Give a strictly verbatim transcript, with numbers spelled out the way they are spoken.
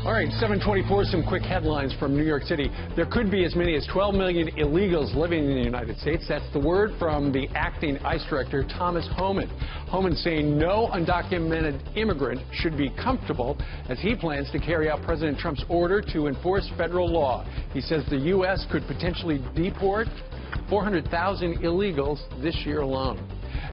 All right, seven twenty-four, some quick headlines from New York City. There could be as many as twelve million illegals living in the United States. That's the word from the acting ICE director, Thomas Homan. Homan saying no undocumented immigrant should be comfortable as he plans to carry out President Trump's order to enforce federal law. He says the U S could potentially deport four hundred thousand illegals this year alone.